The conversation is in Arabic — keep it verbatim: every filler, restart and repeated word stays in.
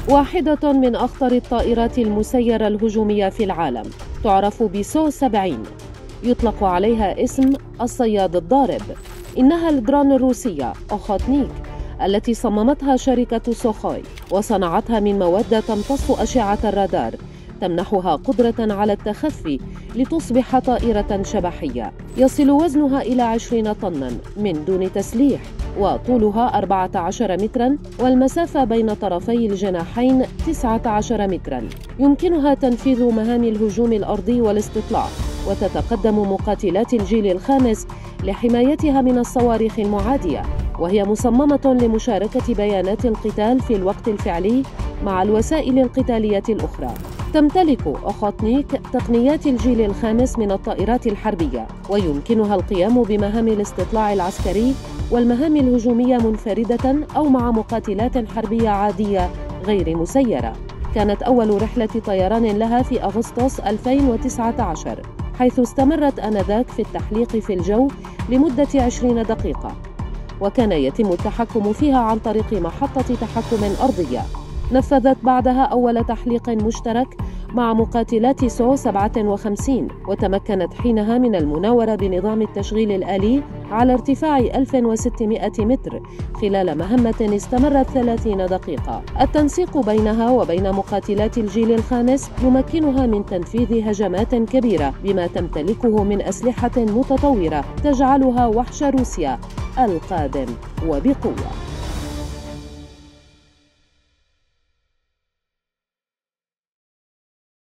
واحدة من أخطر الطائرات المسيرة الهجومية في العالم، تعرف بسو سبعين، يطلق عليها اسم الصياد الضارب. إنها الدرون الروسية أوخوتنيك التي صممتها شركة سوخوي وصنعتها من مواد تمتص أشعة الرادار، تمنحها قدرة على التخفي لتصبح طائرة شبحية. يصل وزنها إلى عشرين طناً من دون تسليح، وطولها أربعة عشر متراً، والمسافة بين طرفي الجناحين تسعة عشر متراً. يمكنها تنفيذ مهام الهجوم الأرضي والاستطلاع، وتتقدم مقاتلات الجيل الخامس لحمايتها من الصواريخ المعادية، وهي مصممة لمشاركة بيانات القتال في الوقت الفعلي مع الوسائل القتالية الأخرى. تمتلك أوخوتنيك تقنيات الجيل الخامس من الطائرات الحربية، ويمكنها القيام بمهام الاستطلاع العسكري والمهام الهجومية منفردة أو مع مقاتلات حربية عادية غير مسيرة. كانت أول رحلة طيران لها في أغسطس ألفين وتسعة عشر، حيث استمرت آنذاك في التحليق في الجو لمدة عشرين دقيقة، وكان يتم التحكم فيها عن طريق محطة تحكم أرضية. نفذت بعدها أول تحليق مشترك مع مقاتلات سو سبعة وخمسين، وتمكنت حينها من المناورة بنظام التشغيل الآلي على ارتفاع ألف وستمائة متر خلال مهمة استمرت ثلاثين دقيقة. التنسيق بينها وبين مقاتلات الجيل الخامس يمكنها من تنفيذ هجمات كبيرة بما تمتلكه من أسلحة متطورة تجعلها وحش روسيا القادم وبقوة.